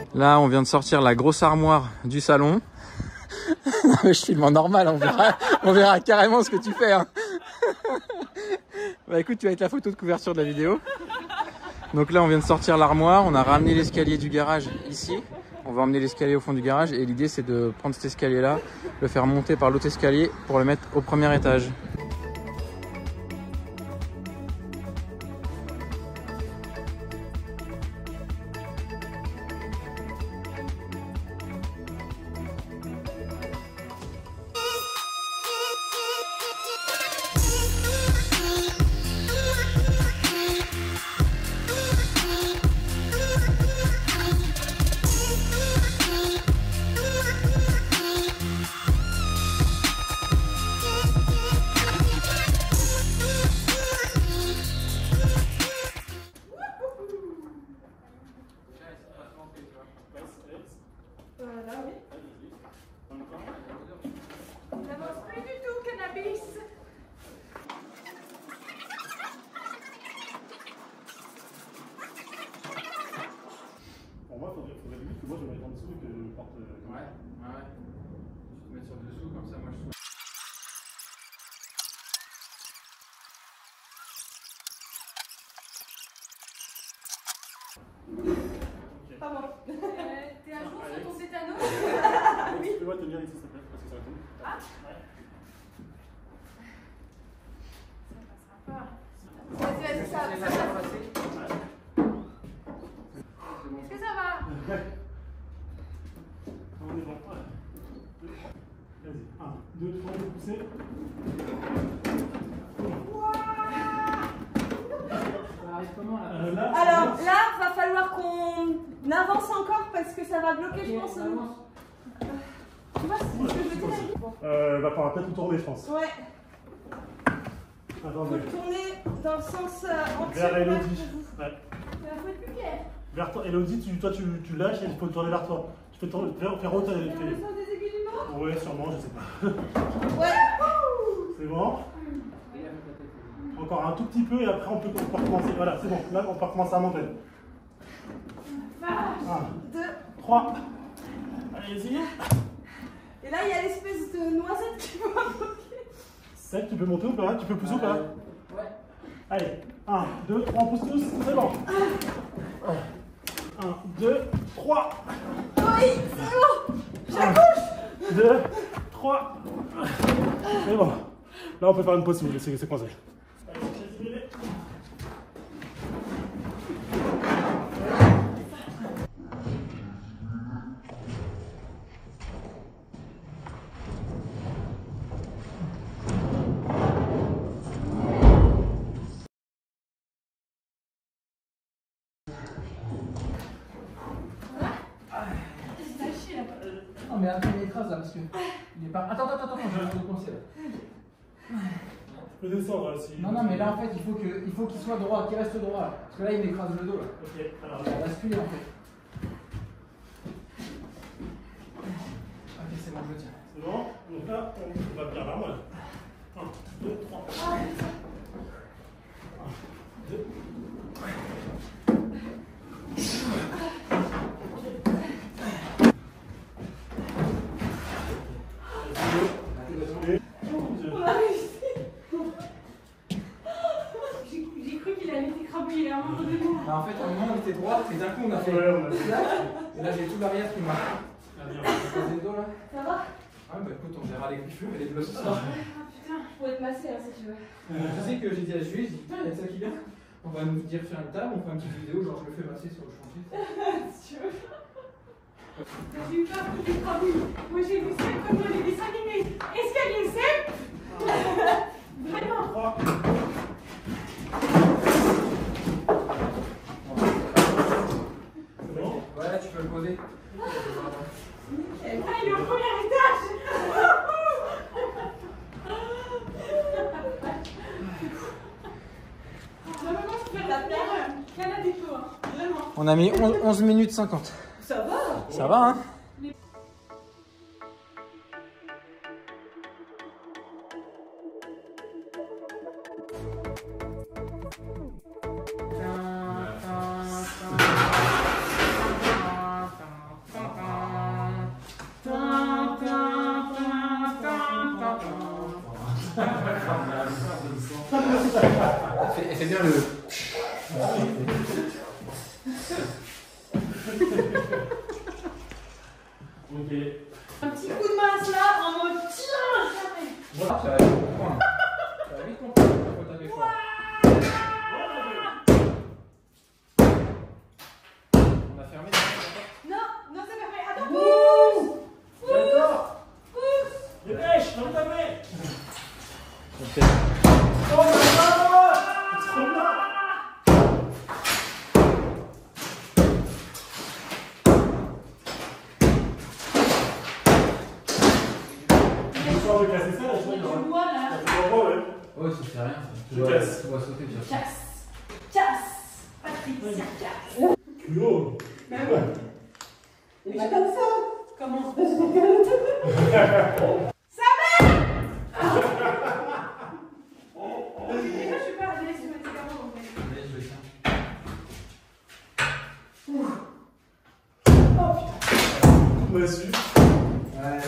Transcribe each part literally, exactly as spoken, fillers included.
Là, on vient de sortir la grosse armoire du salon. Non, mais je filme en normal, on verra, on verra carrément ce que tu fais. Hein. Bah écoute, tu vas être la photo de couverture de la vidéo. Donc là, on vient de sortir l'armoire. On a ramené l'escalier du garage ici. On va emmener l'escalier au fond du garage. Et l'idée, c'est de prendre cet escalier-là, le faire monter par l'autre escalier pour le mettre au premier étage. Voilà, oui. Ça n'avance plus du tout, cannabis. Pour moi, il faudrait, faudrait limite que moi je me mette en dessous et que je porte. Euh, Ouais, ouais, ouais. Tu te mets sur dessous, comme ça, moi je. Pas bon. Euh, T'es à jour sur ton tétano? Oui. Tu peux tenir ici, s'il te plaît, parce que ça tombe. Ah Ouais. Ça passera pas. Vas-y, vas-y, ça, ça passe. Est-ce que ça va? On est bon. Vas-y. un, deux, trois, vous poussez. Euh, là, Alors là, va falloir qu'on avance encore parce que ça va bloquer, je pense. Tu vois ce que je veux dire? euh, va falloir peut-être tourner, je pense. Ouais. Faut Attendez. tourner dans le sens euh, entier. Vers Elodie. Ouais. Il faut être plus clair. Vers toi, Elodie, tu, toi tu, tu lâches et il faut tourner vers toi. Tu fais tourner, faire, faire haute. Il y a le son des aiguilles du bras? Ouais, sûrement, je sais pas. Ouais. C'est bon. Encore un tout petit peu et après on peut, on peut recommencer. Voilà, c'est bon. Là, on peut recommencer à monter. un, Deux. trois. Allez-y. Et là, il y a l'espèce de noisette qui va bloquer. sept, tu peux monter ou pas? Tu peux pousser ou pas? Ouais. Allez, un, deux, trois, on pousse tous, c'est bon. un, deux, trois. Oui, c'est bon. J'accouche. deux, trois. C'est bon. Là, on peut faire une pause si vous voulez, c'est coincé. Non, mais attends, il écrase là, parce que. Il est pas. Attends, attends, attends, je vais le coincer là. Je peux descendre là si. Non, non, mais là en fait, il faut que, il faut qu'il soit droit, qu'il reste droit là. Parce que là, il m'écrase le dos là. Ok, alors. Il va basculer en fait. Ok, c'est bon, je le tiens. C'est bon? Donc là, on va bien là, moi. un, deux, trois. un, deux. On a réussi. J'ai cru qu'il allait t'écrabouiller à un moment donné. Bah, en fait, à un moment, on était droit, et d'un coup, on a fait. Ouais, on a fait. Et là, j'ai tout l'arrière qui m'a. Bien. Posé le dos là. Ça va? Ouais, bah écoute, on verra les griffures et les blocs ce soir. Ah putain, je pourrais te masser hein, si tu veux. Je sais que j'ai dit à Julie, j'ai dit putain, il y a ça qui vient. On va nous dire faire une table, on fait une petite vidéo, genre je le fais masser sur le chantier. Si tu veux. J'ai eu peur que tu t'écrabouilles. Moi j'ai vu ça comme dans les dessins animés. Escalier sept. Vraiment. trois. C'est bon? Ouais, là tu peux le poser. Ah, il est au premier étage. Vraiment, je peux la faire. Canada Dépôt, hein. Vraiment. On a mis onze minutes cinquante. Ça va? Ça va, hein? Elle fait bien le... Ok. Un petit coup de masse là, en mode tiens, jamais. Voilà, ça va vite comprendre. Ça va vite comprendre pourquoi t'avais fort. On a fermé. Non, non, c'est pas fait. Attends, pousse. J'adore. Pousse. Dépêche, ferme ta main. Ok. Oh là là. C'est trop bien. De casser ça, là, je Du vois. bois là. Tu vois, ouais. Oh, ça fait rien. Ça. Tu Je dois, casse. tu dois sauter sur ça. Casse. Casse. Patricia, casse. Culot. Mais oui. Mais pas comme ça. Comment? Ça va. Déjà, je suis pas à l'aise sur mes médicaments en fait. Allez, je le tiens. Oh putain. On m'a su. Ouais.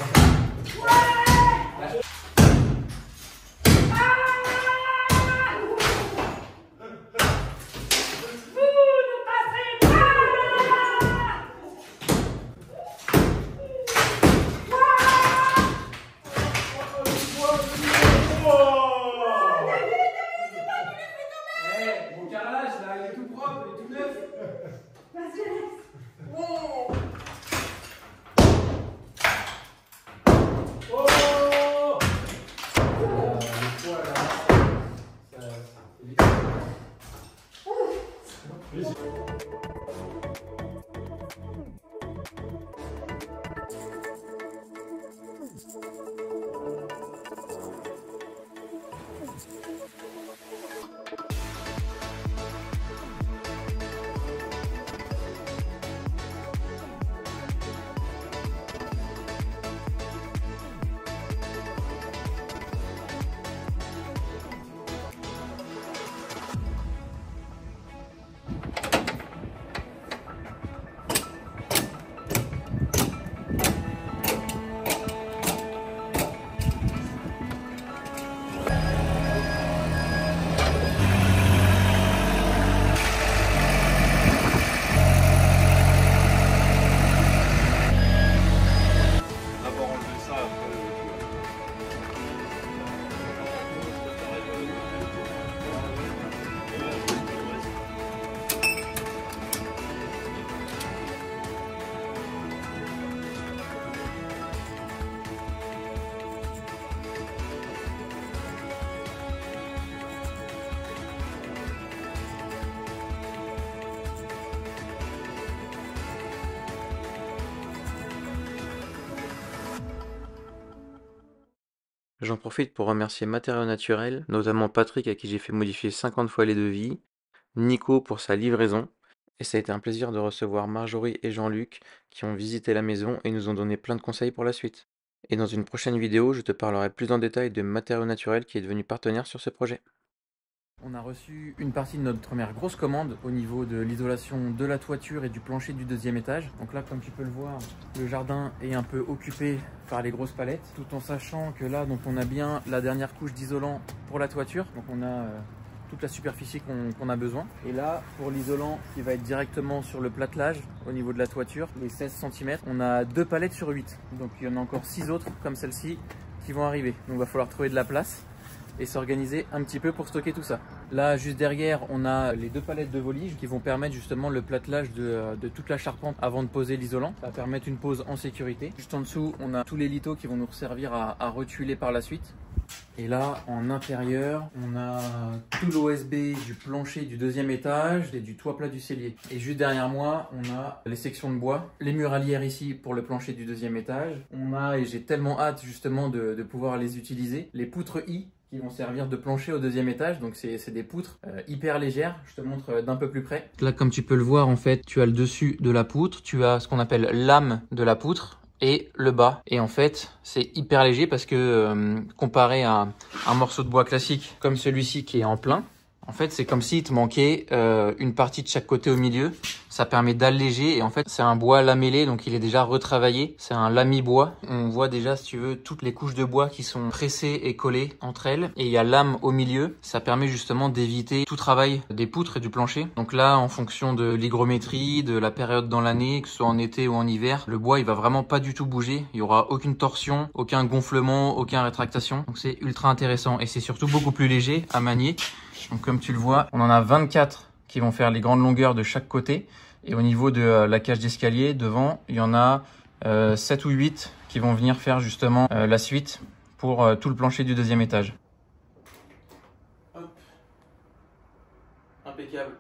J'en profite pour remercier Matériaux Naturels, notamment Patrick à qui j'ai fait modifier cinquante fois les devis, Nico pour sa livraison, et ça a été un plaisir de recevoir Marjorie et Jean-Luc qui ont visité la maison et nous ont donné plein de conseils pour la suite. Et dans une prochaine vidéo, je te parlerai plus en détail de Matériaux Naturels qui est devenu partenaire sur ce projet. On a reçu une partie de notre première grosse commande au niveau de l'isolation de la toiture et du plancher du deuxième étage. Donc là, comme tu peux le voir, le jardin est un peu occupé par les grosses palettes, tout en sachant que là, donc, on a bien la dernière couche d'isolant pour la toiture. Donc on a euh, toute la superficie qu'on qu'on a besoin. Et là, pour l'isolant qui va être directement sur le platelage au niveau de la toiture, les seize centimètres, on a deux palettes sur huit. Donc il y en a encore six autres comme celle-ci qui vont arriver. Donc il va falloir trouver de la place et s'organiser un petit peu pour stocker tout ça. Là, juste derrière, on a les deux palettes de volige qui vont permettre justement le platelage de, de toute la charpente avant de poser l'isolant. Ça va permettre une pose en sécurité. Juste en dessous, on a tous les litos qui vont nous servir à, à retuiler par la suite. Et là, en intérieur, on a tout l'O S B du plancher du deuxième étage et du toit plat du cellier. Et juste derrière moi, on a les sections de bois, les muralières ici pour le plancher du deuxième étage. On a, et j'ai tellement hâte justement de, de pouvoir les utiliser, les poutres I qui vont servir de plancher au deuxième étage. Donc c'est des poutres euh, hyper légères. Je te montre d'un peu plus près. Là, comme tu peux le voir, en fait, tu as le dessus de la poutre, tu as ce qu'on appelle l'âme de la poutre et le bas. Et en fait, c'est hyper léger parce que euh, comparé à un morceau de bois classique comme celui-ci qui est en plein, en fait, c'est comme s'il te manquait euh, une partie de chaque côté au milieu Ça permet d'alléger et en fait c'est un bois lamellé donc il est déjà retravaillé. C'est un lami bois. On voit déjà si tu veux toutes les couches de bois qui sont pressées et collées entre elles et il y a l'âme au milieu. Ça permet justement d'éviter tout travail des poutres et du plancher. Donc là en fonction de l'hygrométrie, de la période dans l'année, que ce soit en été ou en hiver, le bois il va vraiment pas du tout bouger. Il y aura aucune torsion, aucun gonflement, aucune rétractation. Donc c'est ultra intéressant et c'est surtout beaucoup plus léger à manier. Donc comme tu le vois, on en a vingt-quatre qui vont faire les grandes longueurs de chaque côté. Et au niveau de euh, la cage d'escalier, devant, il y en a euh, sept ou huit qui vont venir faire justement euh, la suite pour euh, tout le plancher du deuxième étage. Hop. Impeccable.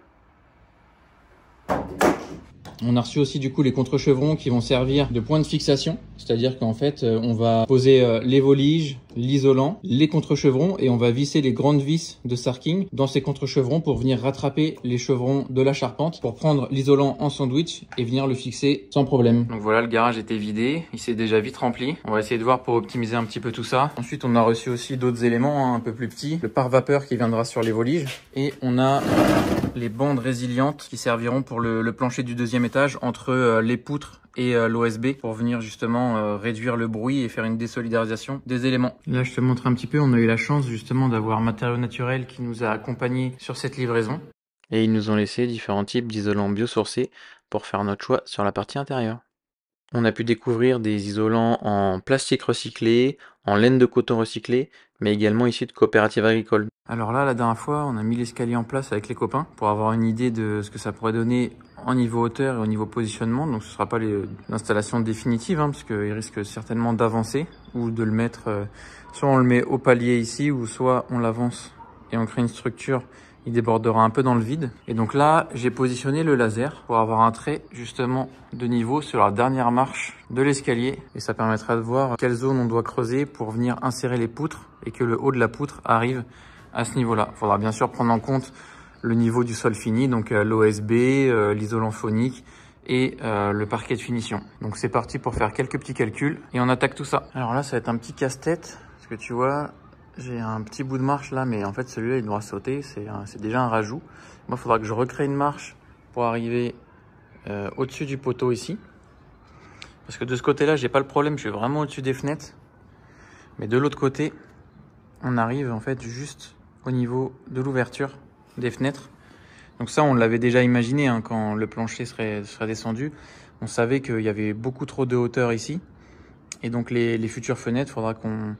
On a reçu aussi du coup les contre-chevrons qui vont servir de point de fixation, c'est-à-dire qu'en fait on va poser les voliges, l'isolant, les contre-chevrons et on va visser les grandes vis de sarking dans ces contre-chevrons pour venir rattraper les chevrons de la charpente pour prendre l'isolant en sandwich et venir le fixer sans problème. Donc voilà, le garage était vidé, il s'est déjà vite rempli. On va essayer de voir pour optimiser un petit peu tout ça. Ensuite on a reçu aussi d'autres éléments hein, un peu plus petits, le pare-vapeur qui viendra sur les voliges et on a les bandes résilientes qui serviront pour le, le plancher du deuxième étage entre euh, les poutres et euh, l'O S B pour venir justement euh, réduire le bruit et faire une désolidarisation des éléments. Là je te montre un petit peu, on a eu la chance justement d'avoir Matériaux Naturels qui nous a accompagnés sur cette livraison. Et ils nous ont laissé différents types d'isolants biosourcés pour faire notre choix sur la partie intérieure. On a pu découvrir des isolants en plastique recyclé, en laine de coton recyclé, mais également issus de coopératives agricoles. Alors là, la dernière fois, on a mis l'escalier en place avec les copains pour avoir une idée de ce que ça pourrait donner en niveau hauteur et au niveau positionnement. Donc ce ne sera pas l'installation définitive, hein, parce qu'il risque certainement d'avancer ou de le mettre, euh, soit on le met au palier ici, ou soit on l'avance et on crée une structure. Il débordera un peu dans le vide. Et donc là, j'ai positionné le laser pour avoir un trait justement de niveau sur la dernière marche de l'escalier. Et ça permettra de voir quelle zone on doit creuser pour venir insérer les poutres et que le haut de la poutre arrive à ce niveau-là. Il faudra bien sûr prendre en compte le niveau du sol fini, donc euh, l'O S B, euh, l'isolant phonique et euh, le parquet de finition. Donc c'est parti pour faire quelques petits calculs et on attaque tout ça. Alors là, ça va être un petit casse-tête parce que tu vois, j'ai un petit bout de marche là, mais en fait celui-là il doit sauter, c'est déjà un rajout. Moi il faudra que je recrée une marche pour arriver euh, au-dessus du poteau ici. Parce que de ce côté-là, j'ai pas le problème, je suis vraiment au-dessus des fenêtres. Mais de l'autre côté, on arrive en fait juste au niveau de l'ouverture des fenêtres. Donc ça, on l'avait déjà imaginé hein, quand le plancher serait, serait descendu. On savait qu'il y avait beaucoup trop de hauteur ici. Et donc les, les futures fenêtres, il faudra qu'on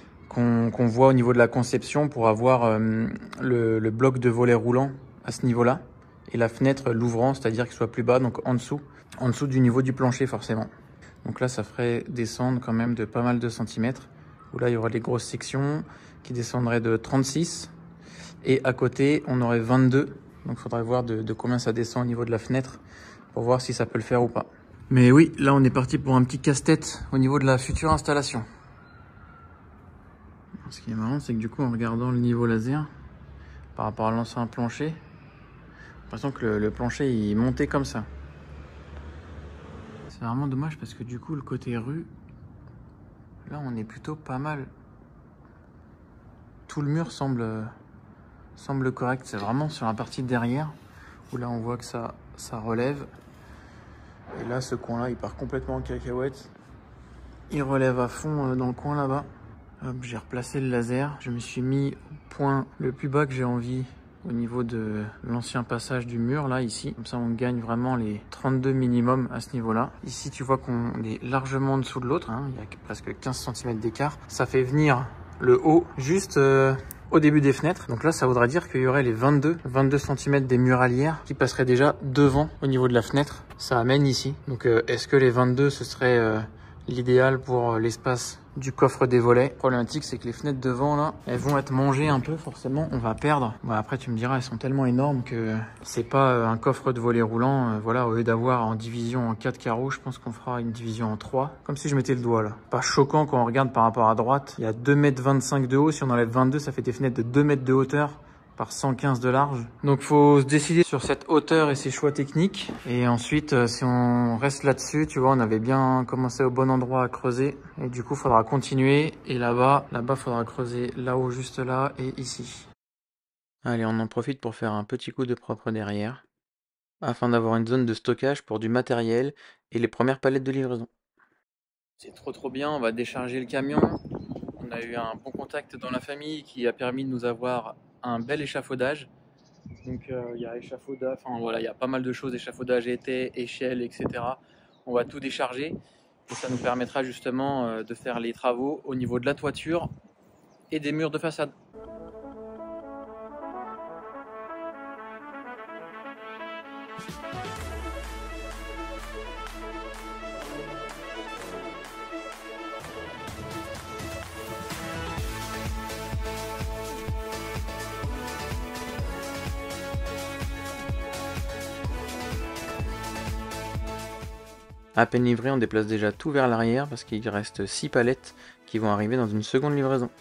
qu'on qu'on voit au niveau de la conception pour avoir euh, le, le bloc de volet roulant à ce niveau-là et la fenêtre l'ouvrant, c'est-à-dire qu'il soit plus bas, donc en dessous, en dessous du niveau du plancher forcément. Donc là, ça ferait descendre quand même de pas mal de centimètres, où là, il y aurait des grosses sections qui descendraient de trente-six et à côté, on aurait vingt-deux. Donc il faudrait voir de, de combien ça descend au niveau de la fenêtre pour voir si ça peut le faire ou pas. Mais oui, là, on est parti pour un petit casse-tête au niveau de la future installation. Ce qui est marrant, c'est que du coup, en regardant le niveau laser par rapport à l'ancien plancher, j'ai l'impression que le, le plancher il montait comme ça. C'est vraiment dommage parce que du coup, le côté rue, là, on est plutôt pas mal. Tout le mur semble, semble correct. C'est vraiment sur la partie derrière où là, on voit que ça, ça relève. Et là, ce coin-là, il part complètement en cacahuète. Il relève à fond dans le coin là-bas. J'ai replacé le laser, je me suis mis au point le plus bas que j'ai envie au niveau de l'ancien passage du mur là ici. Comme ça on gagne vraiment les trente-deux minimum à ce niveau là. Ici tu vois qu'on est largement en dessous de l'autre, hein. Il y a presque quinze centimètres d'écart. Ça fait venir le haut juste euh, au début des fenêtres. Donc là ça voudrait dire qu'il y aurait les vingt-deux centimètres des muralières qui passeraient déjà devant au niveau de la fenêtre. Ça amène ici. Donc euh, est-ce que les vingt-deux ce serait euh, l'idéal pour euh, l'espace du coffre des volets? Problématique, c'est que les fenêtres devant là, elles vont être mangées un peu forcément, on va perdre. Bon, après tu me diras, elles sont tellement énormes que c'est pas un coffre de volets roulant. Euh, voilà, au lieu d'avoir en division en quatre carreaux, je pense qu'on fera une division en trois, comme si je mettais le doigt là. Pas choquant quand on regarde par rapport à droite. Il y a deux mètres vingt-cinq de haut, si on enlève vingt-deux, ça fait des fenêtres de deux mètres de hauteur par cent quinze de large. Donc faut se décider sur cette hauteur et ses choix techniques. Et ensuite, euh, si on reste là-dessus, tu vois, on avait bien commencé au bon endroit à creuser. Et du coup, il faudra continuer. Et là-bas, là-bas, il faudra creuser là-haut, juste là et ici. Allez, on en profite pour faire un petit coup de propre derrière. afin d'avoir une zone de stockage pour du matériel et les premières palettes de livraison. C'est trop trop bien, on va décharger le camion. On a eu un bon contact dans la famille qui a permis de nous avoir un bel échafaudage. Donc euh, il y a échafaudage, enfin voilà, il y a pas mal de choses, échafaudage, étais, échelle, et cetera. On va tout décharger et ça nous permettra justement euh, de faire les travaux au niveau de la toiture et des murs de façade. À peine livré, on déplace déjà tout vers l'arrière parce qu'il reste six palettes qui vont arriver dans une seconde livraison.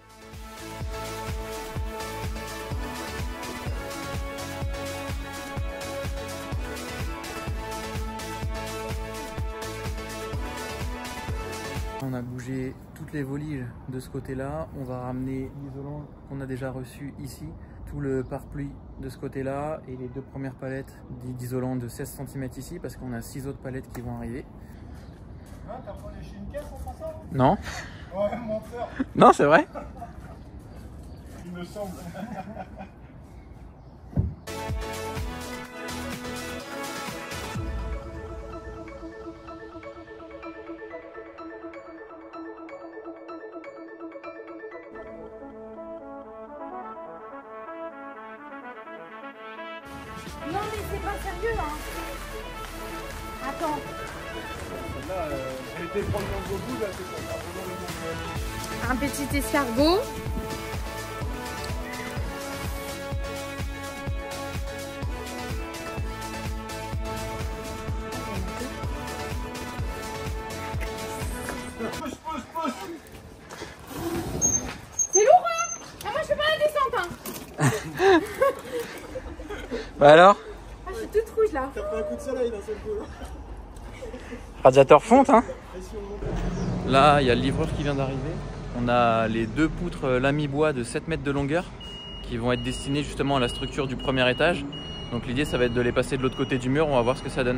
On a bougé toutes les voliges de ce côté-là. On va ramener l'isolant qu'on a déjà reçu ici, tout le pare-pluie de ce côté-là et les deux premières palettes d'isolant de seize centimètres ici parce qu'on a six autres palettes qui vont arriver. Ah, t'as pas léché une caisse en passant? Non. Ouais, menteur. Non, c'est vrai. Il me semble. Non mais c'est pas sérieux hein. Attends. Là, euh, j'ai été prendre dans vos bouts, là, c'est pour faire vraiment le bon. Un petit escargot. Pousse, pousse, pousse. C'est lourd hein. Ah, moi je fais pas la descente hein. Bah alors? Ah, je suis toute rouge là. T'as pris un coup de soleil d'un seul coup. Radiateur fonte hein. Là, il y a le livreur qui vient d'arriver. On a les deux poutres lami bois de sept mètres de longueur qui vont être destinées justement à la structure du premier étage. Donc l'idée, ça va être de les passer de l'autre côté du mur. On va voir ce que ça donne.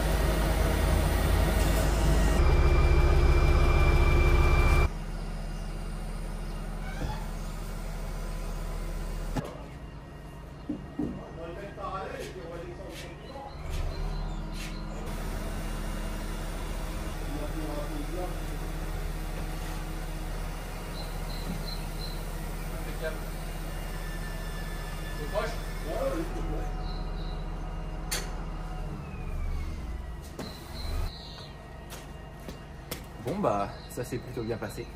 Bon bah, ça s'est plutôt bien passé.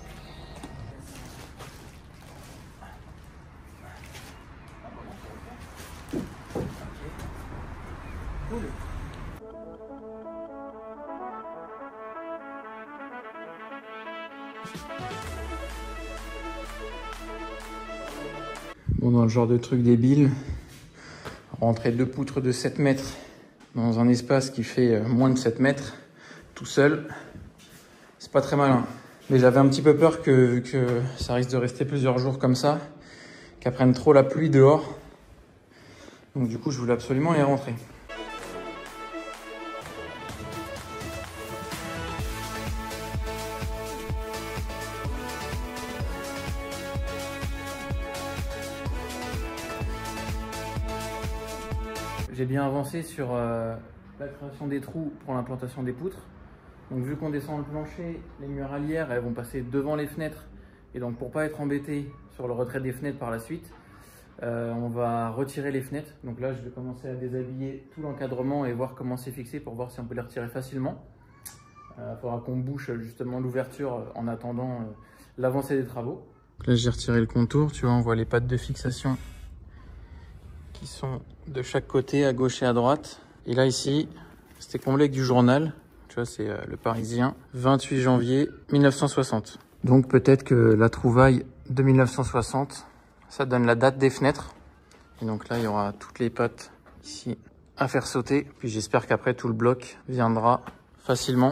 Cool. Bon, dans le genre de truc débile, rentrer deux poutres de sept mètres dans un espace qui fait moins de sept mètres, tout seul, c'est pas très malin. Mais j'avais un petit peu peur que, vu que ça risque de rester plusieurs jours comme ça, qu'elle prenne trop la pluie dehors. Donc du coup, je voulais absolument y rentrer. J'ai bien avancé sur euh, la création des trous pour l'implantation des poutres. Donc vu qu'on descend le plancher, les muralières elles vont passer devant les fenêtres. Et donc pour pas être embêté sur le retrait des fenêtres par la suite, euh, on va retirer les fenêtres. Donc là je vais commencer à déshabiller tout l'encadrement et voir comment c'est fixé pour voir si on peut les retirer facilement. Il euh, faudra qu'on bouche justement l'ouverture en attendant euh, l'avancée des travaux. Donc là j'ai retiré le contour, tu vois on voit les pattes de fixation qui sont de chaque côté, à gauche et à droite. Et là ici, c'était comblé avec du journal. Tu vois, c'est le Parisien, vingt-huit janvier mille neuf cent soixante. Donc peut-être que la trouvaille de mille neuf cent soixante, ça donne la date des fenêtres. Et donc là, il y aura toutes les pattes ici à faire sauter. Puis j'espère qu'après, tout le bloc viendra facilement.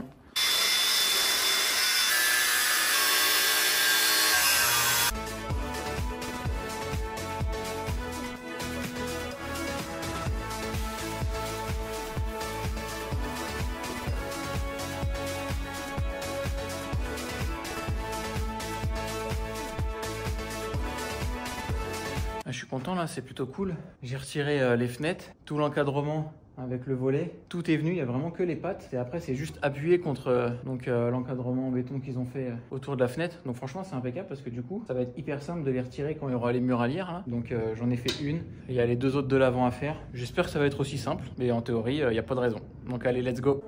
Je suis content là, c'est plutôt cool. J'ai retiré euh, les fenêtres, tout l'encadrement avec le volet. Tout est venu, il n'y a vraiment que les pattes. Et après, c'est juste appuyé contre euh, donc euh, l'encadrement en béton qu'ils ont fait euh, autour de la fenêtre. Donc franchement, c'est impeccable parce que du coup, ça va être hyper simple de les retirer quand il y aura les murs à lire. Là. Donc euh, j'en ai fait une. Il y a les deux autres de l'avant à faire. J'espère que ça va être aussi simple. Mais en théorie, il euh, n'y a pas de raison. Donc allez, let's go.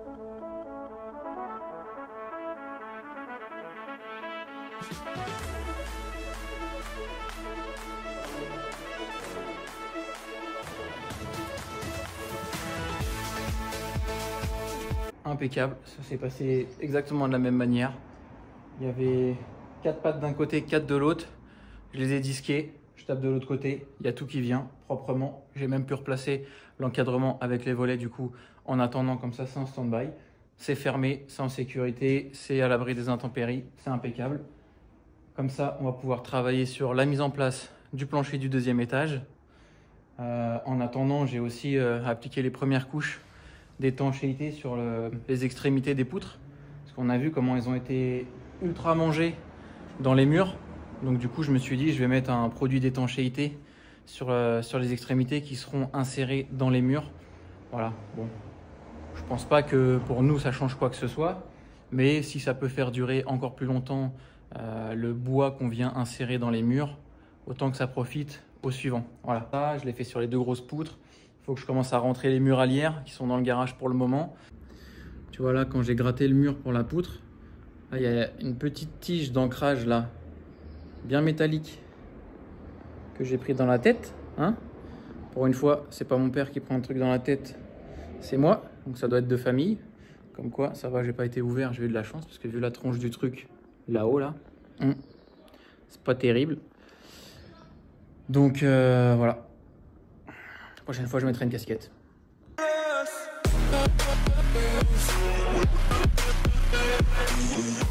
Impeccable, ça s'est passé exactement de la même manière. Il y avait quatre pattes d'un côté, quatre de l'autre. Je les ai disquées, je tape de l'autre côté, il y a tout qui vient proprement. J'ai même pu replacer l'encadrement avec les volets du coup en attendant, comme ça c'est en stand-by. C'est fermé, c'est en sécurité, c'est à l'abri des intempéries, c'est impeccable. Comme ça, on va pouvoir travailler sur la mise en place du plancher du deuxième étage. Euh, en attendant, j'ai aussi euh, appliqué les premières couches d'étanchéité sur le, les extrémités des poutres. Parce qu'on a vu comment elles ont été ultra mangées dans les murs. Donc du coup, je me suis dit, je vais mettre un produit d'étanchéité sur, euh, sur les extrémités qui seront insérées dans les murs. Voilà, bon. Je pense pas que pour nous, ça change quoi que ce soit. Mais si ça peut faire durer encore plus longtemps euh, le bois qu'on vient insérer dans les murs, autant que ça profite au suivant. Voilà, ça, je l'ai fait sur les deux grosses poutres. Il faut que je commence à rentrer les muralières qui sont dans le garage pour le moment. Tu vois là, quand j'ai gratté le mur pour la poutre, là, il y a une petite tige d'ancrage là, bien métallique, que j'ai pris dans la tête. Hein, pour une fois, c'est pas mon père qui prend un truc dans la tête, c'est moi. Donc ça doit être de famille. Comme quoi, ça va, j'ai pas été ouvert, j'ai eu de la chance parce que vu la tronche du truc là-haut là, hum, c'est pas terrible. Donc euh, voilà. La prochaine fois, je mettrai une casquette. Yes.